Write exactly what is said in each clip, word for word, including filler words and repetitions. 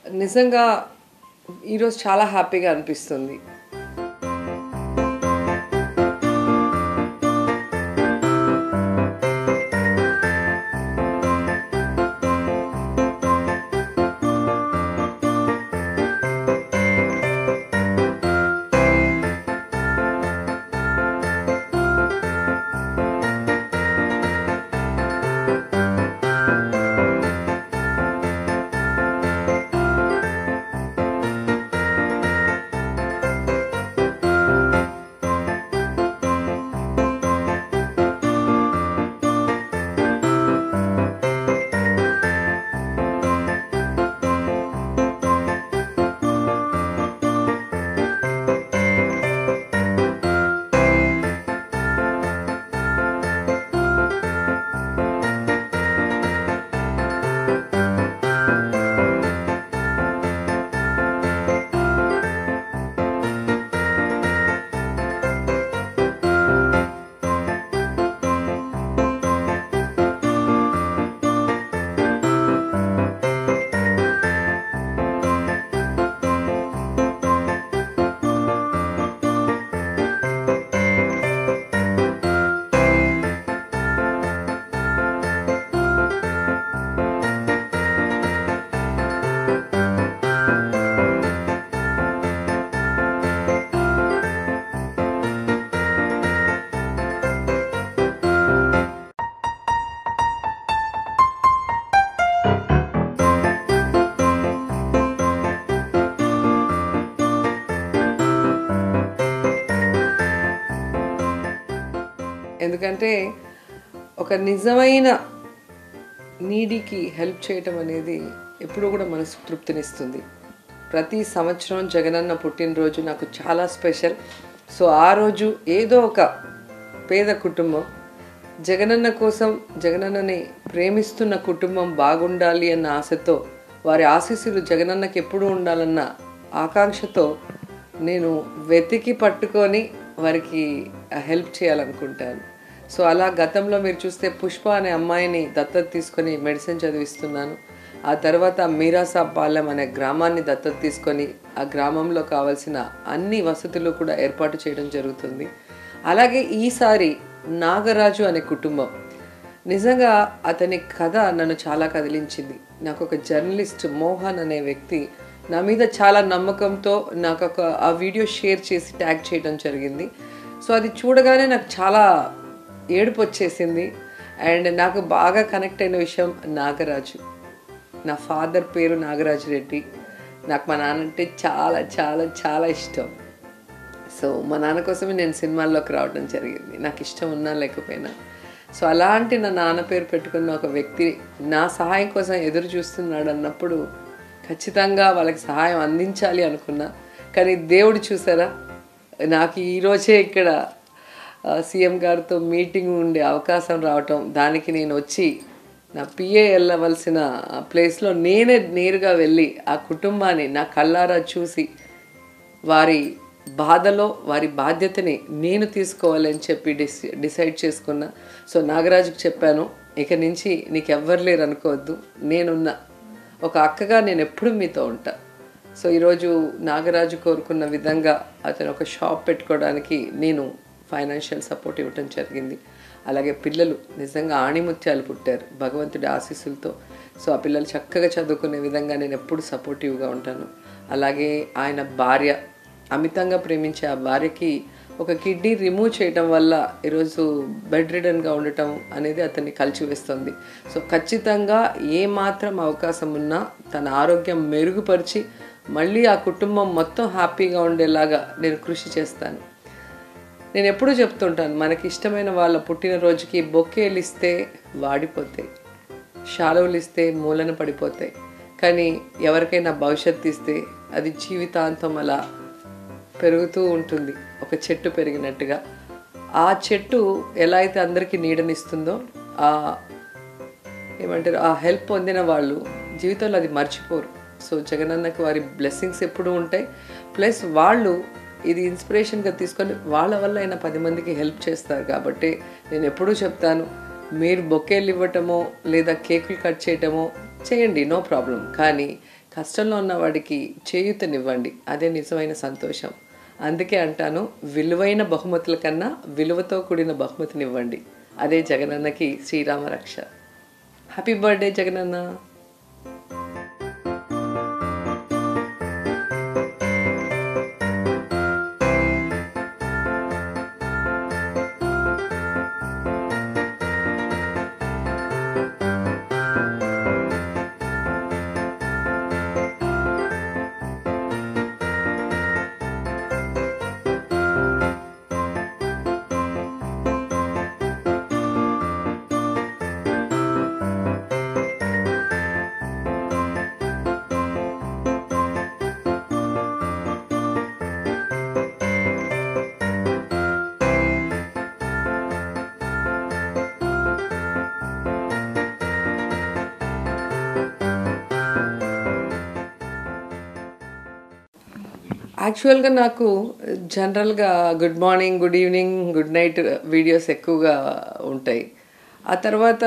నిజంగా ఈరోజు చాలా హ్యాపీగా అనిపిస్తుంది. ఎందుకంటే ఒక నిజమైన నీడీకి హెల్ప్ చేయటం అనేది ఎప్పుడూ కూడా మనసు తృప్తినిస్తుంది. ప్రతి సంవత్సరం జగనన్న పుట్టినరోజు నాకు చాలా స్పెషల్. సో ఆ రోజు ఏదో ఒక పేద కుటుంబం జగనన్న కోసం, జగనన్నని ప్రేమిస్తున్న కుటుంబం బాగుండాలి అన్న ఆశతో, వారి ఆశీస్సులు జగనన్నకి ఎప్పుడూ ఉండాలన్న ఆకాంక్షతో నేను వెతికి పట్టుకొని వారికి హెల్ప్ చేయాలనుకుంటాను. సో అలా గతంలో మీరు చూస్తే పుష్ప అనే అమ్మాయిని దత్తత తీసుకొని మెడిసిన్ చదివిస్తున్నాను. ఆ తర్వాత మీరాసాబ్ పాలెం అనే గ్రామాన్ని దత్తత తీసుకొని ఆ గ్రామంలో కావాల్సిన అన్ని వసతులు కూడా ఏర్పాటు చేయడం జరుగుతుంది. అలాగే ఈసారి నాగరాజు అనే కుటుంబం, నిజంగా అతని కథ నన్ను చాలా కదిలించింది. నాకు ఒక జర్నలిస్ట్ మోహన్ అనే వ్యక్తి నా మీద చాలా నమ్మకంతో నాకు ఒక ఆ వీడియో షేర్ చేసి ట్యాగ్ చేయడం జరిగింది. సో అది చూడగానే నాకు చాలా ఏడుపు వచ్చేసింది. అండ్ నాకు బాగా కనెక్ట్ అయిన విషయం నాగరాజు. నా ఫాదర్ పేరు నాగరాజు రెడ్డి. నాకు మా నాన్న అంటే చాలా చాలా చాలా ఇష్టం. సో మా నాన్న కోసమే నేను సినిమాల్లోకి రావడం జరిగింది, నాకు ఇష్టం ఉన్నా లేకపోయినా. సో అలాంటి నా నాన్న పేరు పెట్టుకున్న ఒక వ్యక్తి నా సహాయం కోసం ఎదురు చూస్తున్నాడు అన్నప్పుడు ఖచ్చితంగా వాళ్ళకి సహాయం అందించాలి అనుకున్నా. కానీ దేవుడు చూసారా, నాకు ఈరోజే ఇక్కడ సీఎం గారితో మీటింగ్ ఉండే అవకాశం రావటం, దానికి నేను వచ్చి నా పిఏ వెళ్ళవలసిన ప్లేస్లో నేనే నేరుగా వెళ్ళి ఆ కుటుంబాన్ని నా కళ్ళారా చూసి వారి బాధలో వారి బాధ్యతని నేను తీసుకోవాలని చెప్పి డిసి డిసైడ్ చేసుకున్నా. సో నాగరాజుకు చెప్పాను, ఇక నుంచి నీకు ఎవ్వరు లేరు అనుకోవద్దు, నేనున్నా, ఒక అక్కగా నేను ఎప్పుడు మీతో ఉంటా. సో ఈరోజు నాగరాజు కోరుకున్న విధంగా అతను ఒక షాప్ పెట్టుకోవడానికి నేను ఫైనాన్షియల్ సపోర్ట్ ఇవ్వటం జరిగింది. అలాగే పిల్లలు నిజంగా ఆణిముత్యాలు పుట్టారు భగవంతుడి ఆశీస్సులతో. సో ఆ పిల్లలు చక్కగా చదువుకునే విధంగా నేను ఎప్పుడు సపోర్టివ్గా ఉంటాను. అలాగే ఆయన భార్య, అమితంగా ప్రేమించే ఆ భార్యకి ఒక కిడ్నీ రిమూవ్ చేయటం వల్ల ఈరోజు బెడ్ రిడన్గా ఉండటం అనేది అతన్ని కలిచివేస్తుంది. సో ఖచ్చితంగా ఏమాత్రం అవకాశం ఉన్నా తన ఆరోగ్యం మెరుగుపరిచి మళ్ళీ ఆ కుటుంబం మొత్తం హ్యాపీగా ఉండేలాగా నేను కృషి చేస్తాను. నేను ఎప్పుడూ చెప్తుంటాను, మనకి ఇష్టమైన వాళ్ళ పుట్టినరోజుకి బొకేలు ఇస్తే వాడిపోతాయి, శాలువలు ఇస్తే మూలన పడిపోతాయి. కానీ ఎవరికైనా భవిష్యత్తు ఇస్తే అది జీవితాంతం అలా పెరుగుతూ ఉంటుంది, ఒక చెట్టు పెరిగినట్టుగా. ఆ చెట్టు ఎలా అయితే అందరికీ నీడనిస్తుందో, ఆ ఏమంటారు ఆ హెల్ప్ పొందిన వాళ్ళు జీవితంలో అది మర్చిపోరు. సో జగనన్నకి వారి బ్లెస్సింగ్స్ ఎప్పుడూ ఉంటాయి. ప్లస్ వాళ్ళు ఇది ఇన్స్పిరేషన్గా తీసుకొని వాళ్ళ వల్ల అయినా పది మందికి హెల్ప్ చేస్తారు. కాబట్టి నేను ఎప్పుడూ చెప్తాను, మీరు బొకేలు ఇవ్వటమో లేదా కేకులు కట్ చేయటమో చేయండి, నో ప్రాబ్లం. కానీ కష్టంలో ఉన్న వాడికి చేయూతనివ్వండి, అదే నిజమైన సంతోషం. అందుకే అంటాను, విలువైన బహుమతుల కన్నా విలువతో కూడిన బహుమతినివ్వండి, అదే జగనన్నకి శ్రీరామ రక్ష. Happy birthday Jagananna. యాక్చువల్గా నాకు జనరల్గా good morning, good evening, good night videos ఎక్కువగా ఉంటాయి. ఆ తర్వాత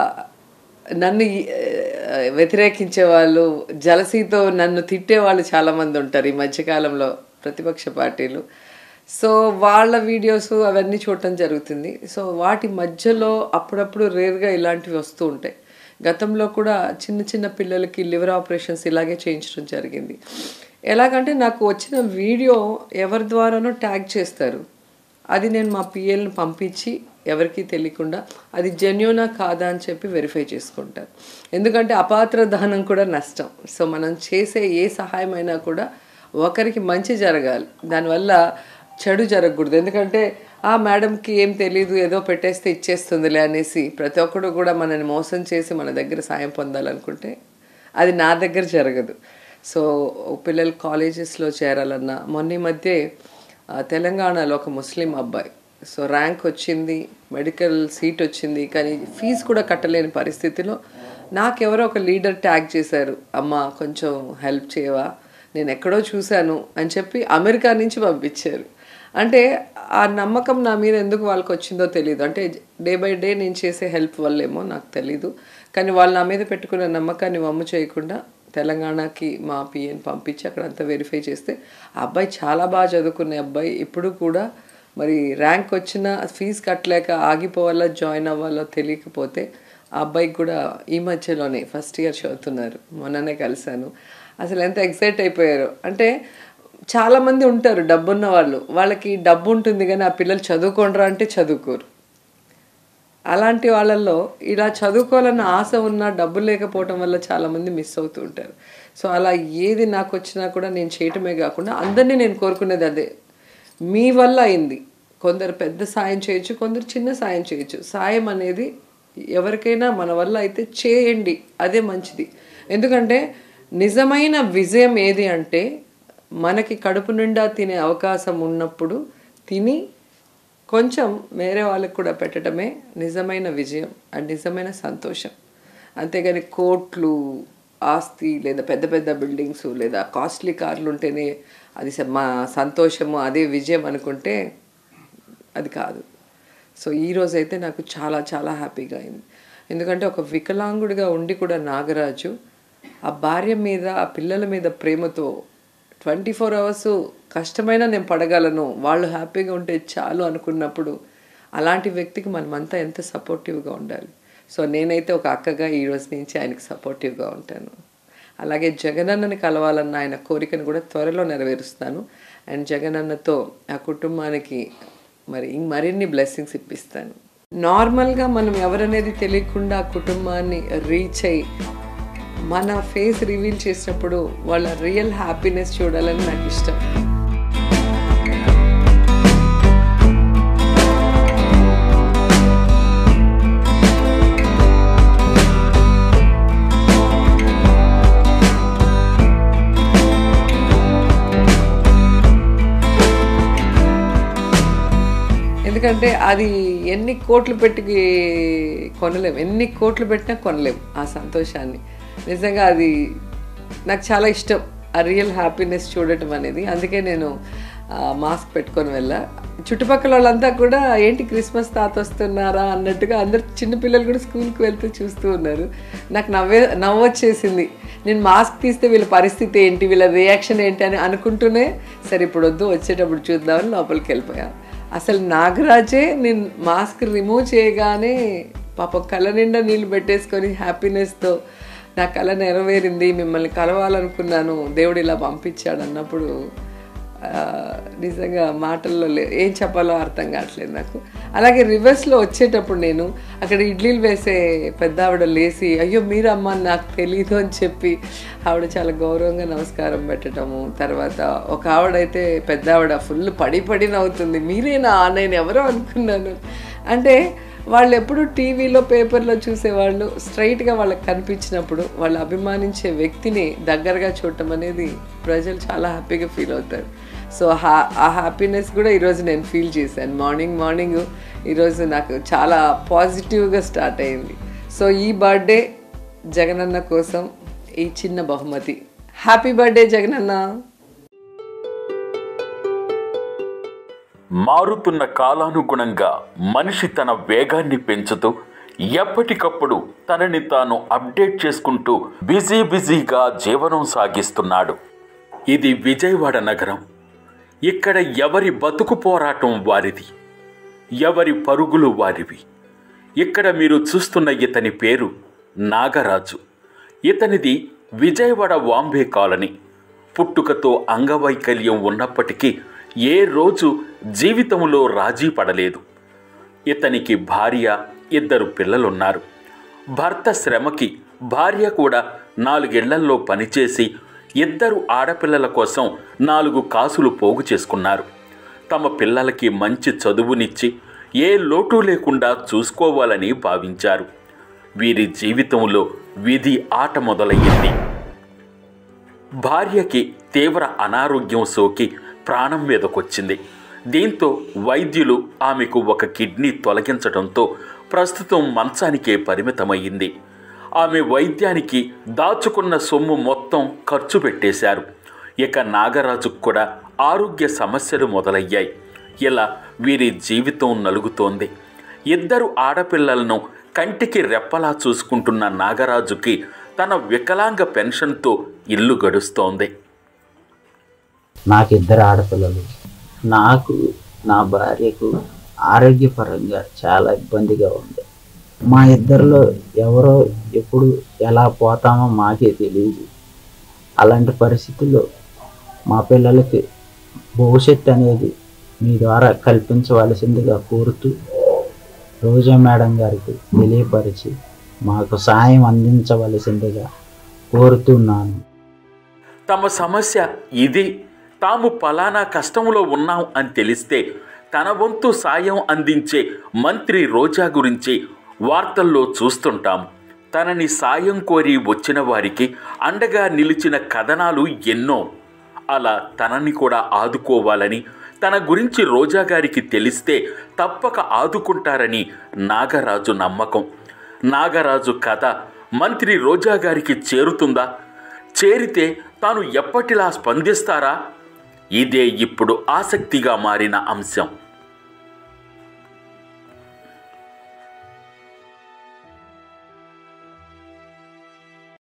నన్ను వ్యతిరేకించే వాళ్ళు, జలసీతో నన్ను తిట్టే వాళ్ళు చాలామంది ఉంటారు ఈ మధ్యకాలంలో, ప్రతిపక్ష పార్టీలు. సో వాళ్ళ వీడియోస్ అవన్నీ చూడటం జరుగుతుంది. సో వాటి మధ్యలో అప్పుడప్పుడు రేర్గా ఇలాంటివి వస్తూ ఉంటాయి. గతంలో కూడా చిన్న చిన్న పిల్లలకి లివర్ ఆపరేషన్స్ ఇలాగే చేయించడం జరిగింది. ఎలాగంటే నాకు వచ్చిన వీడియో ఎవరి ద్వారానో ట్యాగ్ చేస్తారు, అది నేను మా పిఎల్ని పంపించి ఎవరికి తెలియకుండా అది జెన్యూనా కాదా అని చెప్పి వెరిఫై చేసుకుంటారు. ఎందుకంటే అపాత్ర దానం కూడా నష్టం. సో మనం చేసే ఏ సహాయం అయినా కూడా ఒకరికి మంచి జరగాలి, దానివల్ల చెడు జరగకూడదు. ఎందుకంటే ఆ మేడంకి ఏం తెలీదు, ఏదో పెట్టేస్తే ఇచ్చేస్తుందిలే అనేసి ప్రతి ఒక్కరు కూడా మనల్ని మోసం చేసి మన దగ్గర సాయం పొందాలనుకుంటే అది నా దగ్గర జరగదు. సో పిల్లలు కాలేజెస్లో చేరాలన్నా, మొన్న మధ్య తెలంగాణలో ఒక ముస్లిం అబ్బాయి, సో ర్యాంక్ వచ్చింది, మెడికల్ సీట్ వచ్చింది, కానీ ఫీజు కూడా కట్టలేని పరిస్థితిలో నాకెవరో ఒక లీడర్ ట్యాగ్ చేశారు, అమ్మ కొంచెం హెల్ప్ చేయవా, నేను ఎక్కడో చూశాను అని చెప్పి అమెరికా నుంచి పంపించారు. అంటే ఆ నమ్మకం నా మీద ఎందుకు వాళ్ళకి వచ్చిందో తెలియదు. అంటే డే బై డే నేను చేసే హెల్ప్ వల్లేమో నాకు తెలీదు, కానీ వాళ్ళు నా మీద పెట్టుకున్న నమ్మకాన్ని వమ్ము చేయకుండా తెలంగాణకి మా పిఎని పంపించి అక్కడంతా వెరిఫై చేస్తే ఆ అబ్బాయి చాలా బాగా చదువుకునే అబ్బాయి, ఇప్పుడు కూడా మరి ర్యాంక్ వచ్చిన ఫీజు కట్టలేక ఆగిపోవాలో జాయిన్ అవ్వాలో తెలియకపోతే ఆ అబ్బాయికి కూడా ఈ మధ్యలోనే ఫస్ట్ ఇయర్ చదువుతున్నారు, మొన్ననే కలిశాను. అసలు ఎంత ఎక్సైట్ అయిపోయారు అంటే, చాలామంది ఉంటారు డబ్బున్న వాళ్ళు, వాళ్ళకి డబ్బు ఉంటుంది కానీ ఆ పిల్లలు చదువుకోండ్రా అంటే చదువుకోరు. అలాంటి వాళ్ళల్లో ఇలా చదువుకోవాలన్న ఆశ ఉన్నా డబ్బు లేకపోవటం వల్ల చాలామంది మిస్ అవుతూ ఉంటారు. సో అలా ఏది నాకు వచ్చినా కూడా నేను చేయటమే కాకుండా అందరినీ నేను కోరుకునేది అదే, మీ వల్ల అయింది. కొందరు పెద్ద సాయం చేయొచ్చు, కొందరు చిన్న సాయం చేయొచ్చు. సాయం అనేది ఎవరికైనా మన వల్ల అయితే చేయండి, అదే మంచిది. ఎందుకంటే నిజమైన విజయం ఏది అంటే, మనకి కడుపు నిండా తినే అవకాశం ఉన్నప్పుడు తిని కొంచెం వేరే వాళ్ళకి కూడా పెట్టడమే నిజమైన విజయం అండ్ నిజమైన సంతోషం. అంతేగాని కోట్లు, ఆస్తి, లేదా పెద్ద పెద్ద బిల్డింగ్స్, లేదా కాస్ట్లీ కార్లు ఉంటేనే అది మా సంతోషము, అదే విజయం అనుకుంటే అది కాదు. సో ఈరోజైతే నాకు చాలా చాలా హ్యాపీగా అయింది. ఎందుకంటే ఒక వికలాంగుడిగా ఉండి కూడా నాగరాజు ఆ భార్య మీద, ఆ పిల్లల మీద ప్రేమతో ట్వంటీ ఫోర్ అవర్స్ కష్టమైనా నేను పడగలను, వాళ్ళు హ్యాపీగా ఉంటే చాలు అనుకున్నప్పుడు అలాంటి వ్యక్తికి మనమంతా ఎంత సపోర్టివ్గా ఉండాలి. సో నేనైతే ఒక అక్కగా ఈరోజు నుంచి ఆయనకి సపోర్టివ్గా ఉంటాను. అలాగే జగనన్నని కలవాలన్న ఆయన కోరికను కూడా త్వరలో నెరవేరుస్తాను. అండ్ జగనన్నతో ఆ కుటుంబానికి మరి మరిన్ని బ్లెస్సింగ్స్ ఇప్పిస్తాను. నార్మల్గా మనం ఎవరనేది తెలియకుండా ఆ కుటుంబాన్ని రీచ్ అయ్యి మన ఫేస్ రివీల్ చేసినప్పుడు వాళ్ళ రియల్ హ్యాపీనెస్ చూడాలని నాకు ఇష్టం. ఎందుకంటే అది ఎన్ని కోట్లు పెట్టి కొనలేం, ఎన్ని కోట్లు పెట్టినా కొనలేం ఆ సంతోషాన్ని. నిజంగా అది నాకు చాలా ఇష్టం, ఆ రియల్ హ్యాపీనెస్ చూడటం అనేది. అందుకే నేను మాస్క్ పెట్టుకొని వెళ్ళా. చుట్టుపక్కల వాళ్ళంతా కూడా ఏంటి క్రిస్మస్ తాత వస్తున్నారా అన్నట్టుగా అందరు చిన్నపిల్లలు కూడా స్కూల్కి వెళ్తూ చూస్తూ ఉన్నారు. నాకు నవ్వే నవ్వు వచ్చేసింది. నేను మాస్క్ తీస్తే వీళ్ళ పరిస్థితి ఏంటి, వీళ్ళ రియాక్షన్ ఏంటి అని అనుకుంటూనే సరే ఇప్పుడు వద్దు, వచ్చేటప్పుడు చూద్దామని లోపలికి వెళ్ళిపోయా. అసలు నాగరాజే నేను మాస్క్ రిమూవ్ చేయగానే పాప కళ్ళ నిండా నీళ్ళు పెట్టేసుకొని హ్యాపీనెస్తో నా కళ నెరవేరింది, మిమ్మల్ని కలవాలనుకున్నాను, దేవుడు ఇలా పంపించాడు అన్నప్పుడు నిజంగా మాటల్లో లే ఏం చెప్పాలో అర్థం కావట్లేదు నాకు. అలాగే రివర్స్లో వచ్చేటప్పుడు నేను అక్కడ ఇడ్లీలు వేసే పెద్ద ఆవిడ లేచి అయ్యో మీరు అమ్మ నాకు తెలీదు అని చెప్పి ఆవిడ చాలా గౌరవంగా నమస్కారం పెట్టడము. తర్వాత ఒక ఆవిడైతే పెద్ద ఆవిడ ఫుల్ పడి పడి నవ్వుతుంది, మీరేనా నేను ఎవరో అనుకున్నాను. అంటే వాళ్ళు ఎప్పుడు టీవీలో పేపర్లో చూసేవాళ్ళు స్ట్రైట్గా వాళ్ళకి కనిపించినప్పుడు వాళ్ళు అభిమానించే వ్యక్తిని దగ్గరగా చూడటం అనేది ప్రజలు చాలా హ్యాపీగా ఫీల్ అవుతారు. సో హా ఆ హ్యాపీనెస్ కూడా ఈరోజు నేను ఫీల్ చేశాను. మార్నింగ్ మార్నింగ్ ఈరోజు నాకు చాలా పాజిటివ్గా స్టార్ట్ అయింది. సో ఈ బర్త్డే జగనన్న కోసం ఈ చిన్న బహుమతి. Happy birthday Jagananna. మారుతున్న కాలానుగుణంగా మనిషి తన వేగాన్ని పెంచుతూ ఎప్పటికప్పుడు తనని తాను అప్డేట్ చేసుకుంటూ బిజీ బిజీగా జీవనం సాగిస్తున్నాడు. ఇది విజయవాడ నగరం. ఇక్కడ ఎవరి బతుకు పోరాటం వారిది, ఎవరి పరుగులు వారివి. ఇక్కడ మీరు చూస్తున్న ఇతని పేరు నాగరాజు. ఇతనిది విజయవాడ వాంబే కాలనీ. పుట్టుకతో అంగవైకల్యం ఉన్నప్పటికీ ఏ రోజు జీవితంలో రాజీ పడలేదు. ఇతనికి భార్య, ఇద్దరు పిల్లలున్నారు. భర్త శ్రమకి భార్య కూడా నాలుగేళ్లలో పనిచేసి ఇద్దరు ఆడపిల్లల కోసం నాలుగు కాసులు పోగు చేసుకున్నారు. తమ పిల్లలకి మంచి చదువునిచ్చి ఏ లోటు లేకుండా చూసుకోవాలని భావించారు. వీరి జీవితంలో విధి ఆట మొదలయ్యింది. భార్యకి తీవ్ర అనారోగ్యం సోకి ప్రాణం మీదకొచ్చింది. దీంతో వైద్యులు ఆమెకు ఒక కిడ్నీ తొలగించడంతో ప్రస్తుతం మంచానికే పరిమితమయ్యింది. ఆమె వైద్యానికి దాచుకున్న సొమ్ము మొత్తం ఖర్చు పెట్టేశారు. ఇక నాగరాజుకు కూడా ఆరోగ్య సమస్యలు మొదలయ్యాయి. ఇలా వీరి జీవితం నలుగుతోంది. ఇద్దరు ఆడపిల్లలను కంటికి రెప్పలా చూసుకుంటున్న నాగరాజుకి తన వికలాంగ పెన్షన్తో ఇల్లు గడుస్తోంది. నాకు ఇద్దరు ఆడపిల్లలు. నాకు నా భార్యకు ఆరోగ్యపరంగా చాలా ఇబ్బందిగా ఉంది. మా ఇద్దరిలో ఎవరో ఎప్పుడు ఎలా పోతామో మాకే తెలియదు. అలాంటి పరిస్థితుల్లో మా పిల్లలకి భవిష్యత్తు అనేది మీ ద్వారా కల్పించవలసిందిగా కోరుతూ రోజా మేడం గారికి తెలియపరిచి మాకు సాయం అందించవలసిందిగా కోరుతున్నాను. తమ సమస్య ఇది, తాము పలానా కష్టంలో ఉన్నాం అని తెలిస్తే తన వంతు సాయం అందించే మంత్రి రోజా గురించి వార్తల్లో చూస్తుంటాం. తనని సాయం కోరి వచ్చిన వారికి అండగా నిలిచిన కథనాలు ఎన్నో. అలా తనని కూడా ఆదుకోవాలని, తన గురించి రోజా గారికి తెలిస్తే తప్పక ఆదుకుంటారని నాగరాజు నమ్మకం. నాగరాజు కథ మంత్రి రోజా గారికి చేరుతుందా? చేరితే తాను ఎప్పటిలా స్పందిస్తారా? ఇదే ఇప్పుడు ఆసక్తిగా మారిన అంశం.